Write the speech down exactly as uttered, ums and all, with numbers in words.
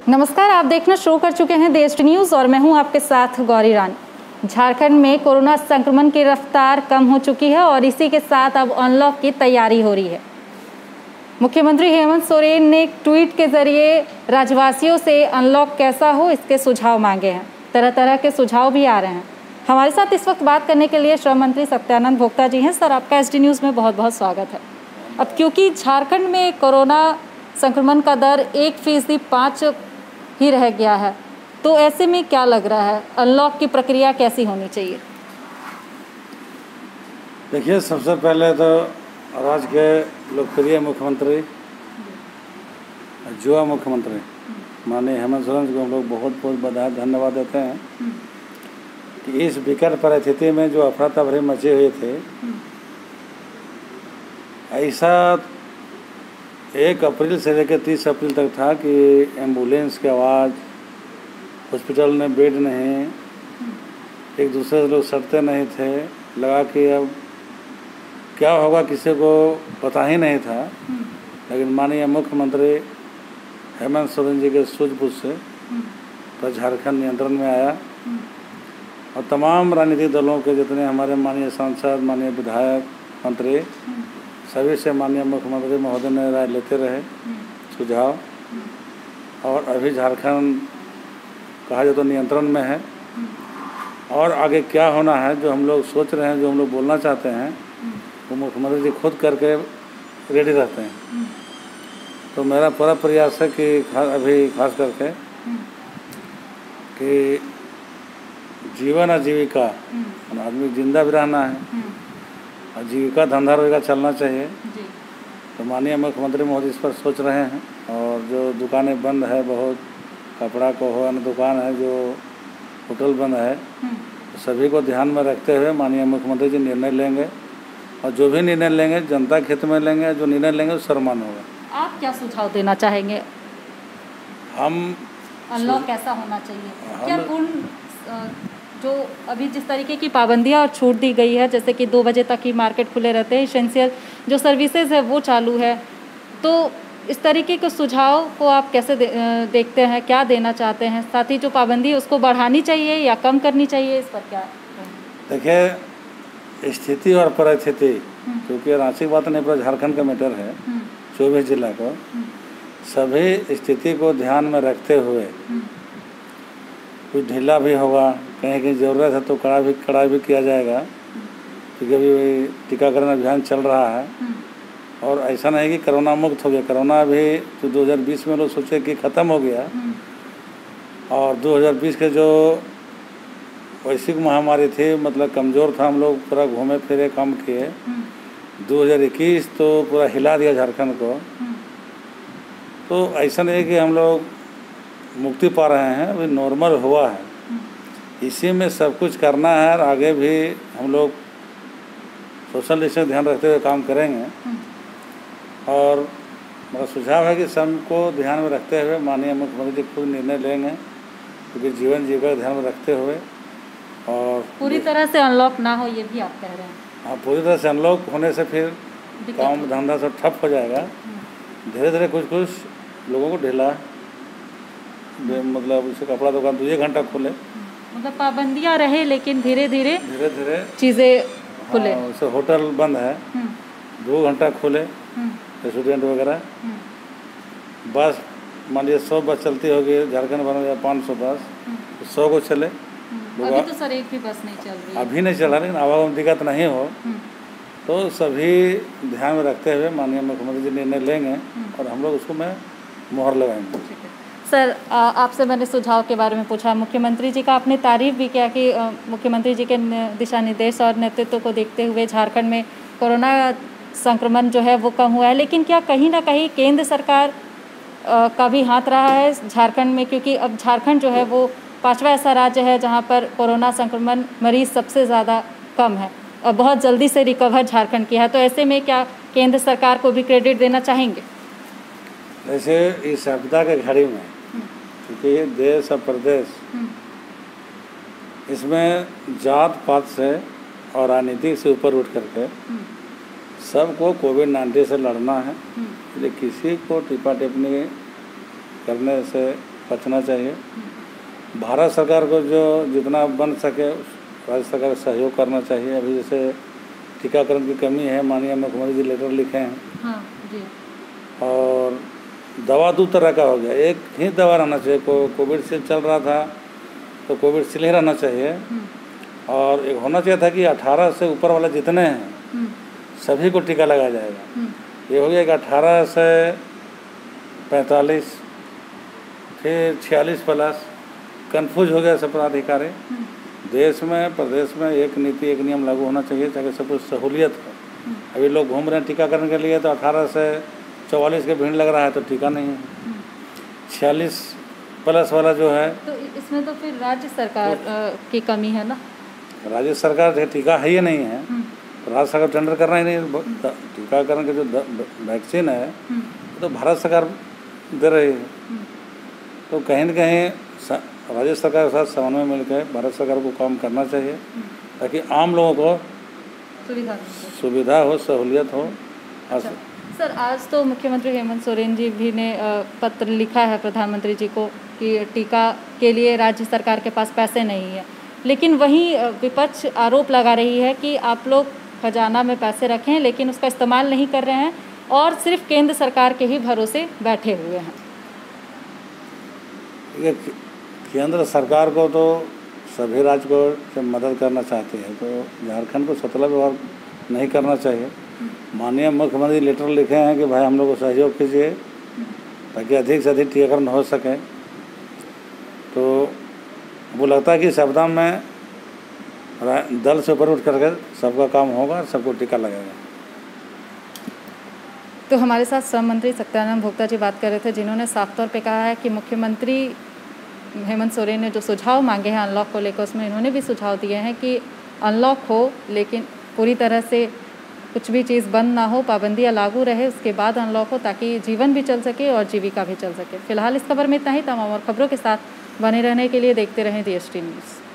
नमस्कार, आप देखना शुरू कर चुके हैं देश न्यूज़ और मैं हूं आपके साथ गौरी रानी। झारखंड में कोरोना संक्रमण की रफ्तार कम हो चुकी है और इसी के साथ अब अनलॉक की तैयारी हो रही है। मुख्यमंत्री हेमंत सोरेन ने एक ट्वीट के जरिए राज्यवासियों से अनलॉक कैसा हो इसके सुझाव मांगे हैं। तरह तरह के सुझाव भी आ रहे हैं। हमारे साथ इस वक्त बात करने के लिए श्रम मंत्री सत्यानंद भोक्ता जी हैं। सर, आपका एस डी न्यूज़ में बहुत बहुत स्वागत है। अब क्योंकि झारखंड में कोरोना संक्रमण का दर एक फीसदी पाँच ही रह गया है, तो ऐसे में क्या लग रहा है, अनलॉक की प्रक्रिया कैसी होनी चाहिए? देखिए, सबसे पहले तो राज्य के लोकप्रिय मुख्यमंत्री, युवा मुख्यमंत्री माननीय हेमंत सोरेन जी को हम लोग बहुत बहुत बधाई धन्यवाद देते हैं कि इस विकट परिस्थिति में जो अफरा तफरी मचे हुए थे, ऐसा एक अप्रैल से लेकर तीस अप्रैल तक था कि एम्बुलेंस की आवाज़, हॉस्पिटल में बेड नहीं, एक दूसरे से लोग सटते नहीं थे, लगा कि अब क्या होगा किसी को पता ही नहीं था। लेकिन माननीय मुख्यमंत्री हेमंत सोरेन जी के सूझबूझ से तो झारखंड नियंत्रण में आया और तमाम राजनीतिक दलों के जितने हमारे माननीय सांसद, माननीय विधायक, मंत्री, सभी से माननीय मुख्यमंत्री महोदय ने राय लेते रहे, सुझाव। और अभी झारखंड कहा जाए तो नियंत्रण में है और आगे क्या होना है, जो हम लोग सोच रहे हैं, जो हम लोग बोलना चाहते हैं, वो मुख्यमंत्री जी खुद करके रेडी रहते हैं। तो मेरा पूरा प्रयास है कि खास अभी खास करके कि जीवन आजीविका, आदमी जिंदा भी रहना है और जीविका धंधा रोजगार चलना चाहिए। तो माननीय मुख्यमंत्री महोदय इस पर सोच रहे हैं और जो दुकानें बंद है, बहुत कपड़ा को हो, अन्य दुकान है, जो होटल बंद है, तो सभी को ध्यान में रखते हुए माननीय मुख्यमंत्री जी निर्णय लेंगे और जो भी निर्णय लेंगे जनता के हित में लेंगे। जो निर्णय लेंगे वो सम्मान होगा। आप क्या सुझाव देना चाहेंगे? हम अनलॉक कैसा होना चाहिए? क्या पूर्ण जो अभी जिस तरीके की पाबंदियां और छूट दी गई है, जैसे कि दो बजे तक ही मार्केट खुले रहते हैं, एसेंशियल जो सर्विसेज है वो चालू है, तो इस तरीके के सुझाव को आप कैसे दे, देखते हैं, क्या देना चाहते हैं? साथ ही जो पाबंदी है उसको बढ़ानी चाहिए या कम करनी चाहिए, इस पर क्या? देखिए, स्थिति और परिस्थिति, क्योंकि रांची की बात नहीं, पर झारखंड का मैटर है, चौबीस जिला को, सभी स्थिति को ध्यान में रखते हुए कुछ ढीला भी होगा, कहीं कहीं ज़रूरत है तो कड़ा भी कड़ा भी किया जाएगा, क्योंकि अभी टीकाकरण अभियान चल रहा है और ऐसा नहीं कि कोरोना मुक्त हो गया। कोरोना भी तो दो हज़ार बीस में लोग सोचे कि ख़त्म हो गया और दो हज़ार बीस के जो वैश्विक महामारी थी, मतलब कमज़ोर था, हम लोग पूरा घूमे फिरे काम किए। दो हज़ार इक्कीस तो पूरा हिला दिया झारखंड को। तो ऐसा नहीं कि हम लोग मुक्ति पा रहे हैं, अभी नॉर्मल हुआ है। इसी में सब कुछ करना है और आगे भी हम लोग सोशल डिस्टेंस ध्यान रखते हुए काम करेंगे। और मेरा सुझाव है कि सबको ध्यान में रखते हुए माननीय मुख्यमंत्री जी खुद निर्णय लेंगे, क्योंकि जीवन जीविका ध्यान में रखते हुए और पूरी तरह से अनलॉक ना हो, ये भी आप कह रहे हैं? हाँ, पूरी तरह से अनलॉक होने से फिर काम धंधा सब ठप हो जाएगा। धीरे धीरे कुछ कुछ लोगों को ढीला, मतलब उसे कपड़ा दुकान दो एक घंटा खुले, मतलब पाबंदियां रहे लेकिन धीरे धीरे धीरे धीरे चीज़ें खुले। हाँ, उसे होटल बंद है, दो घंटा खुले, रेस्टोरेंट वगैरह। बस मान लीजिए सौ बस चलती होगी झारखंड भर में या पाँच सौ बस, तो सौ को चले। अभी तो सर एक भी बस नहीं चल रही है। अभी नहीं चल रहा, लेकिन आवागमन दिक्कत नहीं हो तो सभी ध्यान में रखते हुए माननीय मुख्यमंत्री जी निर्णय लेंगे और हम लोग उसको में मोहर लगाएंगे। सर, आपसे मैंने सुझाव के बारे में पूछा, मुख्यमंत्री जी का आपने तारीफ भी किया कि मुख्यमंत्री जी के दिशा निर्देश और नेतृत्व को देखते हुए झारखंड में कोरोना संक्रमण जो है वो कम हुआ है, लेकिन क्या कहीं ना कहीं केंद्र सरकार का भी हाथ रहा है झारखंड में? क्योंकि अब झारखंड जो है वो पांचवा ऐसा राज्य है जहां पर कोरोना संक्रमण मरीज सबसे ज़्यादा कम है और बहुत जल्दी से रिकवर झारखंड किया है, तो ऐसे में क्या केंद्र सरकार को भी क्रेडिट देना चाहेंगे? वैसे इस आपदा के घड़ी में, क्योंकि देश और प्रदेश, इसमें जात पात से और राजनीति से ऊपर उठ करके सबको कोविड नाइन्टीन से लड़ना है। इसलिए किसी को टिप्पा टिप्पणी करने से बचना चाहिए। भारत सरकार को जो जितना बन सके राज्य सरकार को सहयोग करना चाहिए। अभी जैसे टीकाकरण की कमी है, माननीय मुख्यमंत्री जी लेटर लिखे हैं। हाँ जी। और दवा दो तरह का हो गया, एक ही दवा रहना चाहिए। को कोविडशील्ड चल रहा था तो कोविडशील्ड ही रहना चाहिए, और एक होना चाहिए था कि अठारह से ऊपर वाले जितने हैं सभी को टीका लगाया जाएगा। ये हो गया कि अठारह से पैंतालीस, फिर छियालीस प्लस, कन्फ्यूज हो गया सब पदाधिकारी। देश में प्रदेश में एक नीति एक नियम लागू होना चाहिए ताकि सब कुछ सहूलियत हो। अभी लोग घूम रहे हैं टीकाकरण के लिए तो अठारह से चौवालीस के भीड़ लग रहा है तो टीका नहीं है। छियालीस प्लस वाला जो है तो इसमें तो फिर राज्य सरकार तो, की कमी है ना। राज्य सरकार टीका है ही नहीं है तो राज्य सरकार टेंडर करना ही नहीं। टीकाकरण के जो वैक्सीन है तो भारत सरकार दे रही है, तो कहीं न कहीं राज्य सरकार के साथ समन्वय मिलकर भारत सरकार को काम करना चाहिए ताकि आम लोगों को सुविधा सुविधा हो, सहूलियत हो। अच्छा। सर, आज तो मुख्यमंत्री हेमंत सोरेन जी भी ने पत्र लिखा है प्रधानमंत्री जी को कि टीका के लिए राज्य सरकार के पास पैसे नहीं है, लेकिन वहीं विपक्ष आरोप लगा रही है कि आप लोग खजाना में पैसे रखें लेकिन उसका इस्तेमाल नहीं कर रहे हैं और सिर्फ केंद्र सरकार के ही भरोसे बैठे हुए हैं। ये केंद्र सरकार को तो सभी राज्य को जब मदद करना चाहते हैं तो झारखंड को स्वतंत्र व्यवहार नहीं करना चाहिए। माननीय मुख्यमंत्री लेटर लिखे हैं कि भाई हम लोग को सहयोग कीजिए ताकि अधिक से अधिक टीकाकरण हो सके। तो वो लगता है कि इस आपदा में दल से ऊपर उठ करके सबका काम होगा, सबको टीका लगेगा। तो हमारे साथ श्रम मंत्री सत्यानंद भोक्ता जी बात कर रहे थे, जिन्होंने साफ तौर पे कहा है कि मुख्यमंत्री हेमंत सोरेन ने जो सुझाव मांगे हैं अनलॉक को लेकर, उसमें इन्होंने भी सुझाव दिए हैं कि अनलॉक हो लेकिन पूरी तरह से कुछ भी चीज़ बंद ना हो, पाबंदियाँ लागू रहे, उसके बाद अनलॉक हो ताकि जीवन भी चल सके और जीविका भी चल सके। फिलहाल इस खबर में इतना ही। तमाम और खबरों के साथ बने रहने के लिए देखते रहें डी एस टी न्यूज़।